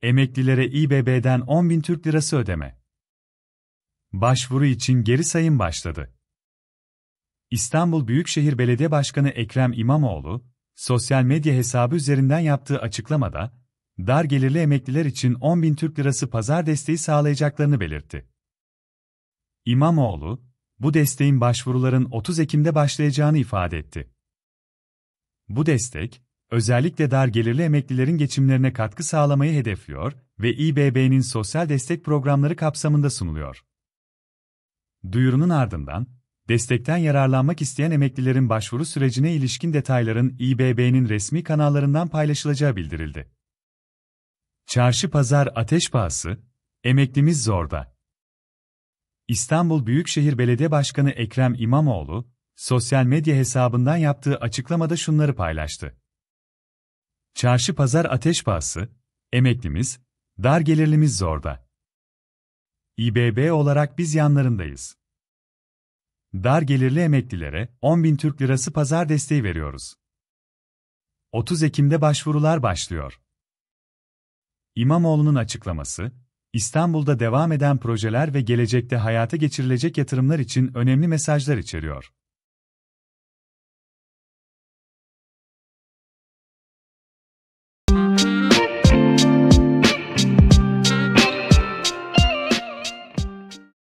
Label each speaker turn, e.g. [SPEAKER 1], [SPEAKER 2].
[SPEAKER 1] Emeklilere İBB'den 10.000 Türk Lirası ödeme. Başvuru için geri sayım başladı. İstanbul Büyükşehir Belediye Başkanı Ekrem İmamoğlu, sosyal medya hesabı üzerinden yaptığı açıklamada, dar gelirli emekliler için 10.000 Türk Lirası pazar desteği sağlayacaklarını belirtti. İmamoğlu, bu desteğin başvuruların 30 Ekim'de başlayacağını ifade etti. Bu destek, özellikle dar gelirli emeklilerin geçimlerine katkı sağlamayı hedefliyor ve İBB'nin sosyal destek programları kapsamında sunuluyor. Duyurunun ardından, destekten yararlanmak isteyen emeklilerin başvuru sürecine ilişkin detayların İBB'nin resmi kanallarından paylaşılacağı bildirildi. Çarşı pazar ateş pahası, emeklimiz zorda. İstanbul Büyükşehir Belediye Başkanı Ekrem İmamoğlu, sosyal medya hesabından yaptığı açıklamada şunları paylaştı. Çarşı pazar ateş pahası, emeklimiz, dar gelirlimiz zorda. İBB olarak biz yanlarındayız. Dar gelirli emeklilere 10.000 Türk Lirası pazar desteği veriyoruz. 30 Ekim'de başvurular başlıyor. İmamoğlu'nun açıklaması, İstanbul'da devam eden projeler ve gelecekte hayata geçirilecek yatırımlar için önemli mesajlar içeriyor.